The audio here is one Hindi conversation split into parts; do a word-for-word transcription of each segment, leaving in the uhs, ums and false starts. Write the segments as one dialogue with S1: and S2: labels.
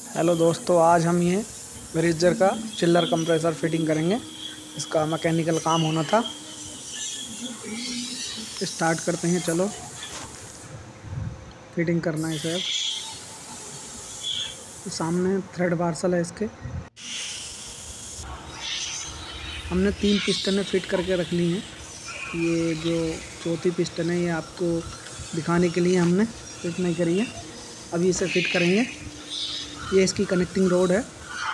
S1: हेलो दोस्तों, आज हम ये ब्रीजर का चिल्लर कंप्रेसर फिटिंग करेंगे। इसका मैकेनिकल काम होना था। स्टार्ट करते हैं। चलो, फिटिंग करना है इसे। अब सामने थ्रेड पार्सल है इसके। हमने तीन पिस्टनें फिट करके रख ली हैं। ये जो चौथी पिस्टन है ये आपको दिखाने के लिए हमने फिट नहीं करी है। अभी इसे फिट करेंगे। ये इसकी कनेक्टिंग रोड है।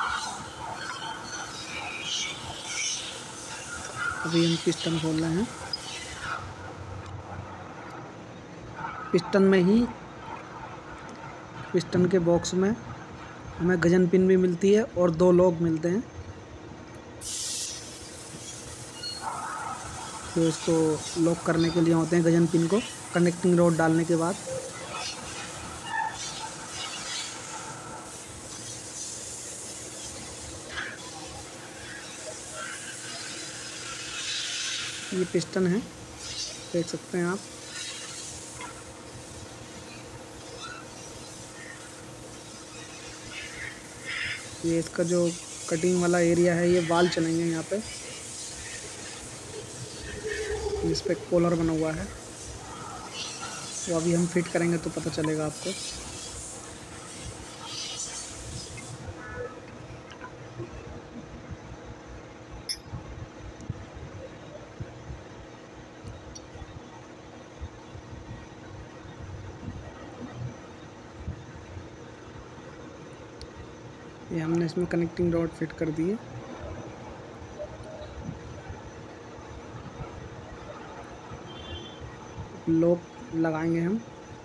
S1: अभी हम पिस्टन खोल रहे हैं। पिस्टन में ही पिस्टन के बॉक्स में हमें गजन पिन भी मिलती है और दो लॉक मिलते हैं। तो इसको लॉक करने के लिए होते हैं गजन पिन को कनेक्टिंग रोड डालने के बाद। ये पिस्टन है, देख सकते हैं आप। ये इसका जो कटिंग वाला एरिया है, ये बाल चलेंगे यहाँ पे। इस पे कॉलर बना हुआ है, वो अभी हम फिट करेंगे तो पता चलेगा आपको। ये हमने इसमें कनेक्टिंग रॉड फिट कर दी है। लॉक लगाएंगे हम।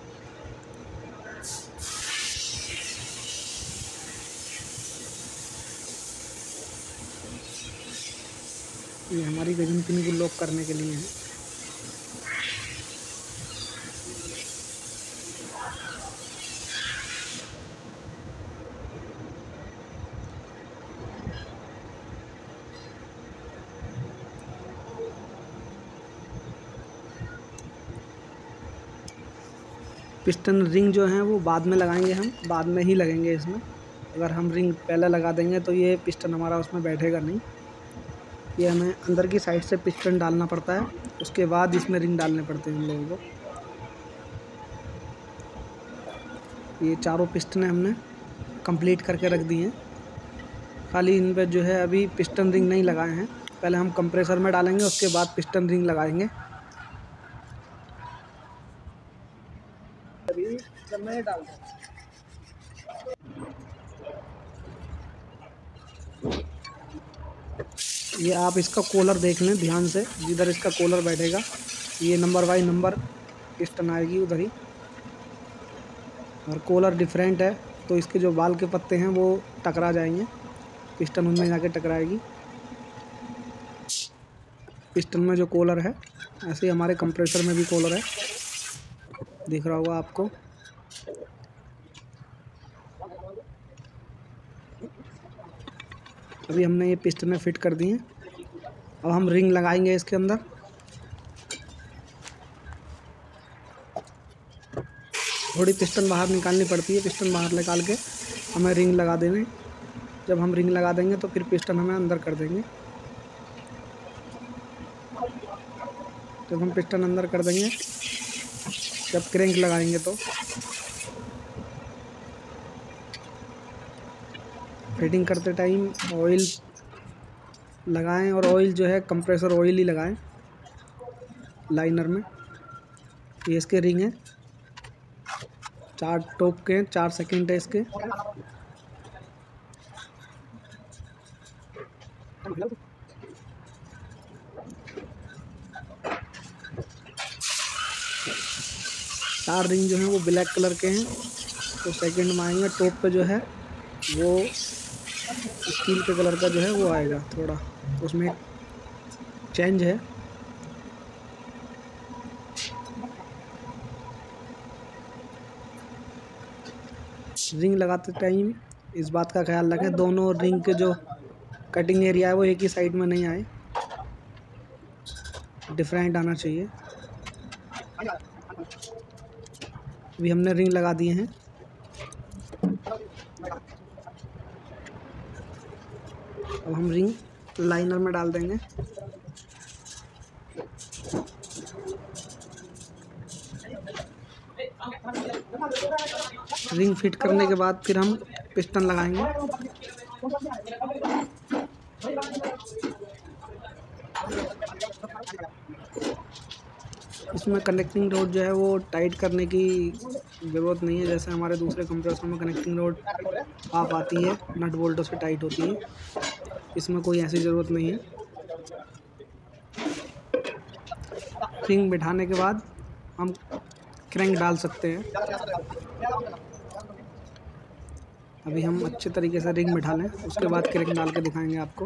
S1: ये हमारी गजन पिन को लॉक करने के लिए है। पिस्टन रिंग जो है वो बाद में लगाएंगे हम, बाद में ही लगेंगे इसमें। अगर हम रिंग पहले लगा देंगे तो ये पिस्टन हमारा उसमें बैठेगा नहीं। ये हमें अंदर की साइड से पिस्टन डालना पड़ता है, उसके बाद इसमें रिंग डालने पड़ते हैं हम लोगों को। ये चारों पिस्टन हमने कंप्लीट करके रख दी हैं। खाली इन पे जो है अभी पिस्टन रिंग नहीं लगाए हैं। पहले हम कंप्रेसर में डालेंगे, उसके बाद पिस्टन रिंग लगाएंगे। अभी जब मैं डाल ये आप इसका कॉलर देख लें ध्यान से। जिधर इसका कॉलर बैठेगा ये नंबर बाई नंबर पिस्टन आएगी उधर ही। और कॉलर डिफरेंट है तो इसके जो बाल के पत्ते हैं वो टकरा जाएंगे, पिस्टन उनमें जाके टकराएगी। पिस्टन में जो कॉलर है, ऐसे ही हमारे कंप्रेसर में भी कॉलर है, दिख रहा होगा आपको। अभी हमने ये पिस्टन फिट कर दी हैं। अब हम रिंग लगाएंगे इसके अंदर। थोड़ी पिस्टन बाहर निकालनी पड़ती है, पिस्टन बाहर निकाल के हमें रिंग लगा देंगे। जब हम रिंग लगा देंगे तो फिर पिस्टन हमें अंदर कर देंगे। जब हम पिस्टन अंदर कर देंगे, जब क्रैंक लगाएंगे तो फिटिंग करते टाइम ऑयल लगाएं, और ऑयल जो है कंप्रेसर ऑयल ही लगाएं लाइनर में। ये इसके रिंग है, चार टॉप के, चार सेकंड है इसके। चार रिंग जो हैं वो ब्लैक कलर के हैं, तो सेकंड में आएंगे। टॉप पे जो है वो स्टील के कलर का जो है वो आएगा, थोड़ा उसमें चेंज है। रिंग लगाते टाइम इस बात का ख्याल रखें, दोनों रिंग के जो कटिंग एरिया है वो एक ही साइड में नहीं आए, डिफरेंट आना चाहिए। अभी हमने रिंग लगा दिए हैं। अब हम रिंग लाइनर में डाल देंगे। रिंग फिट करने के बाद फिर हम पिस्टन लगाएंगे। इसमें कनेक्टिंग रोड जो है वो टाइट करने की ज़रूरत नहीं है, जैसे हमारे दूसरे कंप्रेसर में कनेक्टिंग रोड हाफ आती है, नट बोल्टों से टाइट होती है। इसमें कोई ऐसी ज़रूरत नहीं है। रिंग बिठाने के बाद हम क्रैंक डाल सकते हैं। अभी हम अच्छे तरीके से रिंग बिठा लें, उसके बाद क्रैंक डाल के दिखाएंगे आपको।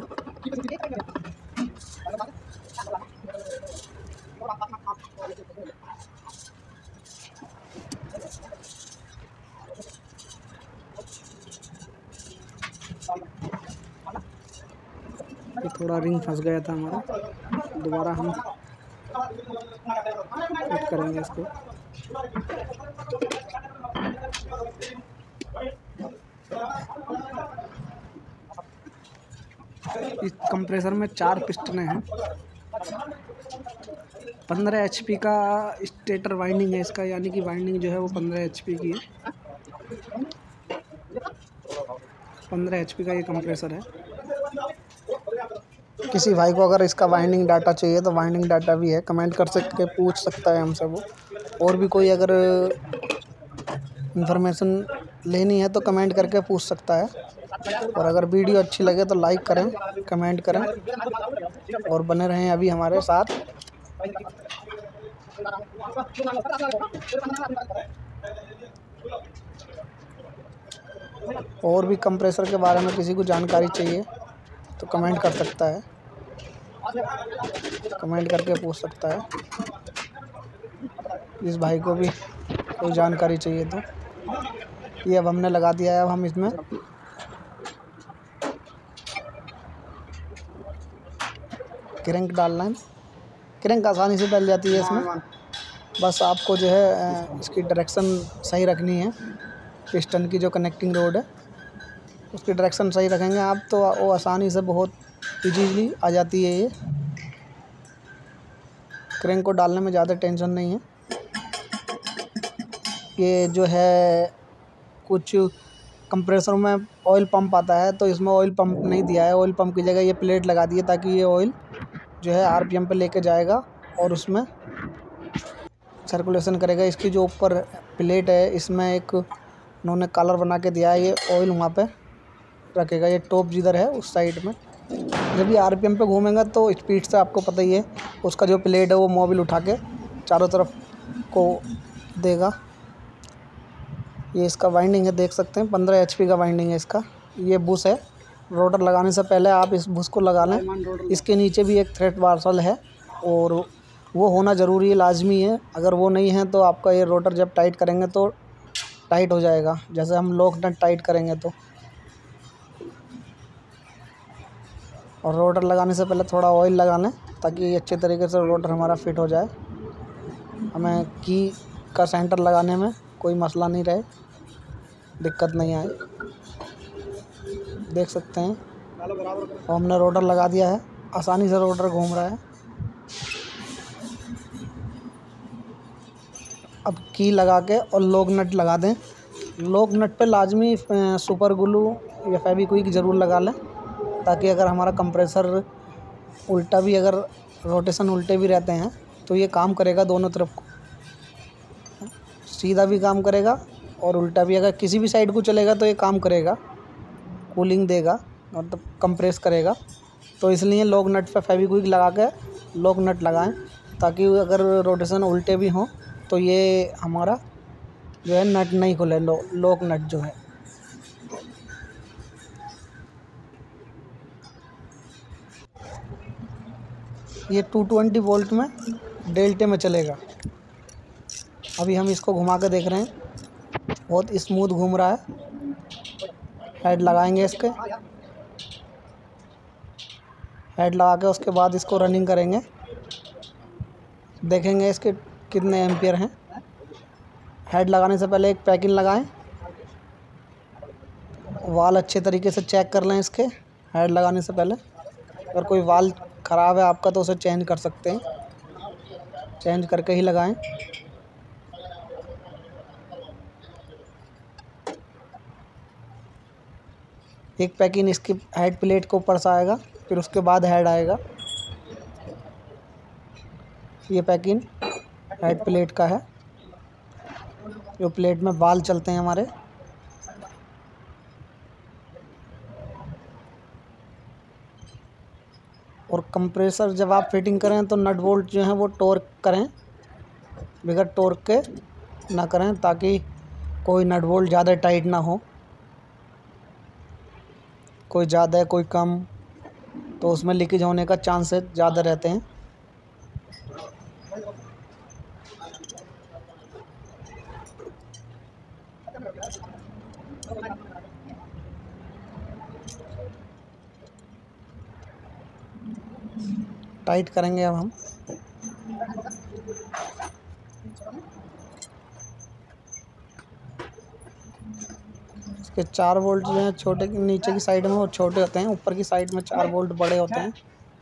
S1: ये थोड़ा रिंग फंस गया था हमारा, दोबारा हम फिट करेंगे इसको। इस कंप्रेसर में चार पिस्टन हैं। पंद्रह एचपी का स्टेटर वाइंडिंग है इसका, यानी कि वाइंडिंग जो है वो पंद्रह एचपी की है। पंद्रह एचपी का ये कंप्रेसर है। किसी भाई को अगर इसका वाइंडिंग डाटा चाहिए तो वाइंडिंग डाटा भी है, कमेंट कर सकते, पूछ सकता है हमसे वो। और भी कोई अगर इंफॉर्मेशन लेनी है तो कमेंट करके पूछ सकता है। और अगर वीडियो अच्छी लगे तो लाइक करें, कमेंट करें और बने रहें अभी हमारे साथ। और भी कंप्रेसर के बारे में किसी को जानकारी चाहिए तो कमेंट कर सकता है, कमेंट करके पूछ सकता है। इस भाई को भी कोई जानकारी चाहिए तो ये अब हमने लगा दिया है। अब हम इसमें क्रैंक डालना है। क्रैंक आसानी से डल जाती है इसमें, बस आपको जो है इसकी डायरेक्शन सही रखनी है। पिस्टन की जो कनेक्टिंग रोड है उसकी डायरेक्शन सही रखेंगे आप तो वो आसानी से बहुत इजीली आ जाती है। ये क्रैंक को डालने में ज़्यादा टेंशन नहीं है। ये जो है कुछ कंप्रेसर में ऑयल पंप आता है तो इसमें ऑयल पंप नहीं दिया है, ऑयल पंप की जगह ये प्लेट लगा दी है ताकि ये ऑयल जो है आरपीएम पे लेके जाएगा और उसमें सर्कुलेशन करेगा। इसकी जो ऊपर प्लेट है इसमें एक उन्होंने कलर बना के दिया है, ये ऑयल वहाँ पे रखेगा। ये टॉप जिधर है उस साइड में जब ये आरपीएम पे घूमेगा तो स्पीड से आपको पता ही है उसका जो प्लेट है वो मोबिल उठा के चारों तरफ को देगा। ये इसका वाइंडिंग है, देख सकते हैं पंद्रह एचपी का वाइंडिंग है इसका। ये बुश है, रोटर लगाने से पहले आप इस बुश को लगा लें। इसके नीचे भी एक थ्रेड वार्सल है और वो होना ज़रूरी है, लाजमी है। अगर वो नहीं है तो आपका ये रोटर जब टाइट करेंगे तो टाइट हो जाएगा, जैसे हम लॉक नट टाइट करेंगे तो। और रोटर लगाने से पहले थोड़ा ऑयल लगा लें ताकि अच्छे तरीके से रोटर हमारा फिट हो जाए, हमें की का सेंटर लगाने में कोई मसला नहीं रहे, दिक्कत नहीं आए। देख सकते हैं और हमने रोटर लगा दिया है, आसानी से रोटर घूम रहा है। अब की लगा के और लॉक नट लगा दें। लॉक नट पे लाजमी सुपर ग्लू या फेविक्विक ज़रूर लगा लें ताकि अगर हमारा कंप्रेसर उल्टा भी, अगर रोटेशन उल्टे भी रहते हैं तो ये काम करेगा दोनों तरफ को, सीधा भी काम करेगा और उल्टा भी। अगर किसी भी साइड को चलेगा तो ये काम करेगा, कूलिंग देगा मतलब कंप्रेस करेगा। तो इसलिए लॉक नट पे फेविक्विक लगा के लॉक नट लगाएं ताकि अगर रोटेशन उल्टे भी हों तो ये हमारा जो है नट नहीं खुले, लो लॉक नट जो है। ये टू ट्वेंटी वोल्ट में डेल्टे में चलेगा। अभी हम इसको घुमा के देख रहे हैं, बहुत स्मूथ घूम रहा है। हेड लगाएंगे इसके, हेड लगा के उसके बाद इसको रनिंग करेंगे, देखेंगे इसके कितने एम्पियर हैं। हेड लगाने से पहले एक पैकिंग लगाएं, वाल अच्छे तरीके से चेक कर लें इसके, हेड लगाने से पहले। अगर कोई वाल ख़राब है आपका तो उसे चेंज कर सकते हैं, चेंज करके ही लगाएं। एक पैकिंग इसकी हेड प्लेट के ऊपर से आएगा, फिर उसके बाद हेड आएगा। ये पैकिंग हेड प्लेट का है, जो प्लेट में बाल चलते हैं हमारे। और कंप्रेसर जब आप फिटिंग करें तो नट बोल्ट जो है वो टॉर्क करें, बगैर टॉर्क के ना करें, ताकि कोई नट बोल्ट ज़्यादा टाइट ना हो, कोई ज़्यादा है कोई कम, तो उसमें लीकेज होने का चांसेस ज़्यादा रहते हैं। टाइट करेंगे अब हम। इसके चार बोल्ट जो हैं छोटे नीचे की साइड में वो छोटे होते हैं, ऊपर की साइड में चार बोल्ट बड़े होते हैं।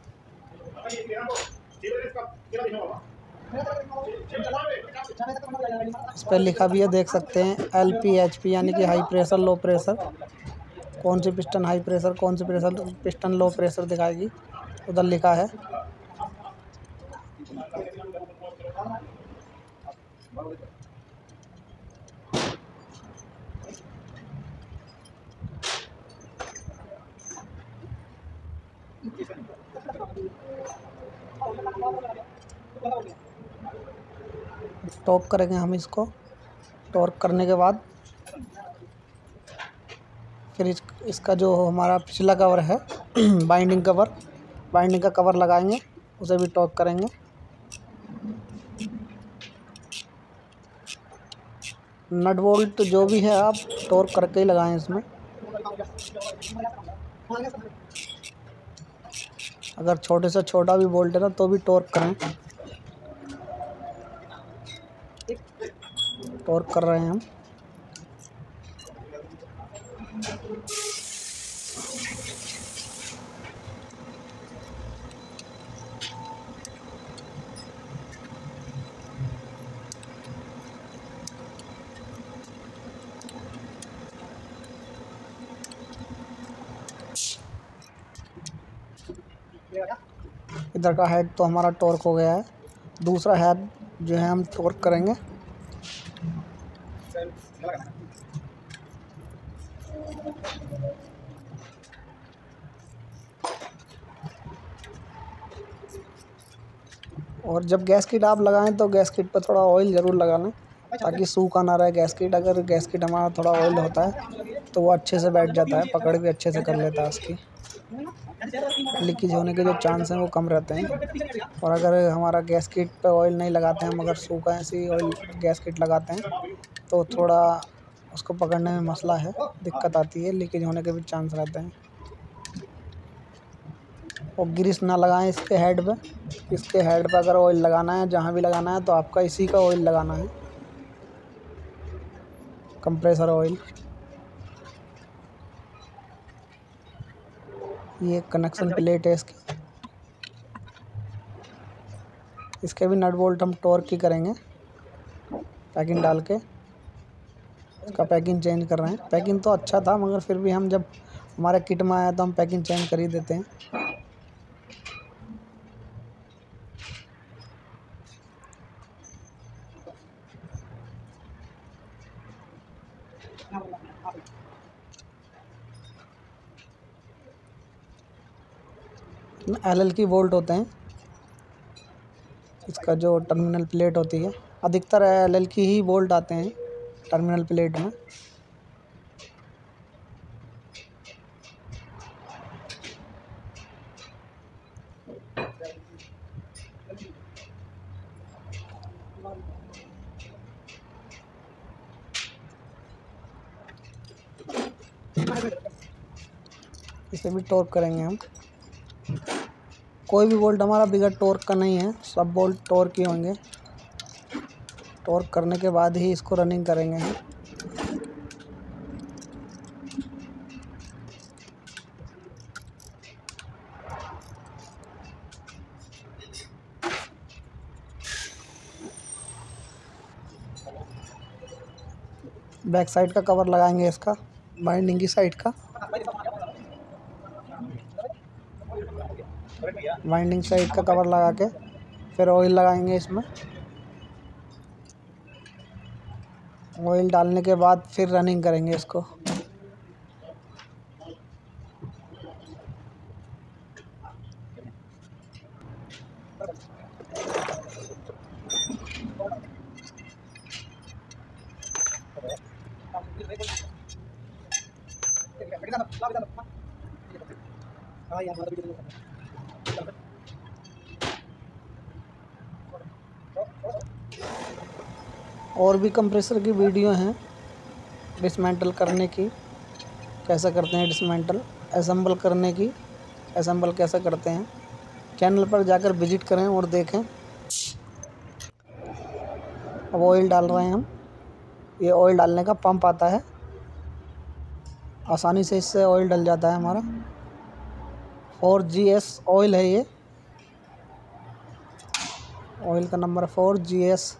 S1: इस पर लिखा भी है, देख सकते हैं, एल पी एच पी यानी कि हाई प्रेशर लो प्रेशर। कौन सी पिस्टन हाई प्रेशर, कौन सी प्रेशर पिस्टन लो प्रेशर दिखाएगी, उधर लिखा है। टॉर्क करेंगे हम इसको। टॉर्क करने के बाद फिर इस, इसका जो हमारा पिछला कवर है बाइंडिंग कवर, बाइंडिंग का कवर लगाएंगे, उसे भी टॉर्क करेंगे। नट बोल्ट जो भी है आप टॉर्क करके ही लगाएं इसमें। अगर छोटे से छोटा भी बोल्ट है ना तो भी टॉर्क करें। टॉर्क कर रहे हैं हम। इधर का हेड तो हमारा टॉर्क हो गया है, दूसरा हेड जो है हम टॉर्क करेंगे। और जब गैस किट आप लगाएं तो गैस किट पर थोड़ा ऑयल ज़रूर लगा लें, ताकि सूखा ना रहे गैस किट। अगर गैस किट हमारा थोड़ा ऑयल होता है तो वो अच्छे से बैठ जाता है, पकड़ भी अच्छे से कर लेता है उसकी। लीकेज होने के जो चांस हैं वो कम रहते हैं। और अगर हमारा गैस किट पे ऑयल नहीं लगाते हैं, मगर सूखा ऐसी ऑयल गैस किट लगाते हैं तो थोड़ा उसको पकड़ने में मसला है, दिक्कत आती है, लीकेज होने के भी चांस रहते हैं। और ग्रीस ना लगाएं इसके हेड पे। इसके हेड पे अगर ऑयल लगाना है, जहाँ भी लगाना है, तो आपका इसी का ऑयल लगाना है, कंप्रेसर ऑयल। ये कनेक्शन प्लेट है इसकी। इसके भी नट बोल्ट हम टॉर्क ही करेंगे, पैकिंग डाल के। इसका पैकिंग चेंज कर रहे हैं। पैकिंग तो अच्छा था, मगर फिर भी हम जब हमारे किट में आया तो हम पैकिंग चेंज कर ही देते हैं। एल एल की बोल्ट होते हैं, इसका जो टर्मिनल प्लेट होती है, अधिकतर एल एल की ही बोल्ट आते हैं टर्मिनल प्लेट में। इसे भी टॉर्क करेंगे हम। कोई भी बोल्ट हमारा बिगड़ टॉर्क का नहीं है, सब बोल्ट टॉर्क ही होंगे। टॉर्क करने के बाद ही इसको रनिंग करेंगे हम। बैक साइड का कवर लगाएंगे इसका, बाइंडिंग की साइड का। बाइंडिंग साइड का कवर लगा के फिर ऑयल लगाएंगे इसमें। ऑयल डालने के बाद फिर रनिंग करेंगे इसको। और भी कंप्रेसर की वीडियो हैं डिसमेंटल करने की, कैसे करते हैं डिसमेंटल, असेंबल करने की, असेंबल कैसे करते हैं। चैनल पर जाकर विजिट करें और देखें। अब ऑयल डाल रहे हैं हम। ये ऑयल डालने का पंप आता है, आसानी से इससे ऑयल डल जाता है हमारा। फोर जी एस ऑयल है ये, ऑयल का number four G S.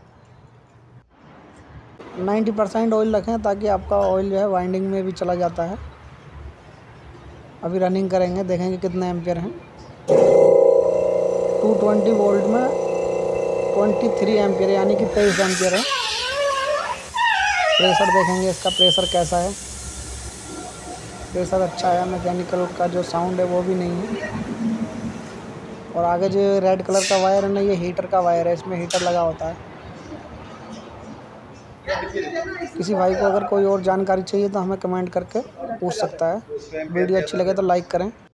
S1: Ninety percent oil रखें ताकि आपका ऑयल जो है वाइंडिंग में भी चला जाता है। अभी रनिंग करेंगे, देखेंगे कितने एम्पियर हैं। टू ट्वेंटी वोल्ट में ट्वेंटी थ्री एम्पियर यानी कि तेईस एम्पियर है। प्रेशर देखेंगे इसका, प्रेशर कैसा है। प्रेशर अच्छा है, मैकेनिकल का जो साउंड है वो भी नहीं है। और आगे जो रेड कलर का वायर है ना, ये हीटर का वायर है, इसमें हीटर लगा होता है। किसी भाई को अगर कोई और जानकारी चाहिए तो हमें कमेंट करके पूछ सकता है। वीडियो अच्छी लगे तो लाइक करें।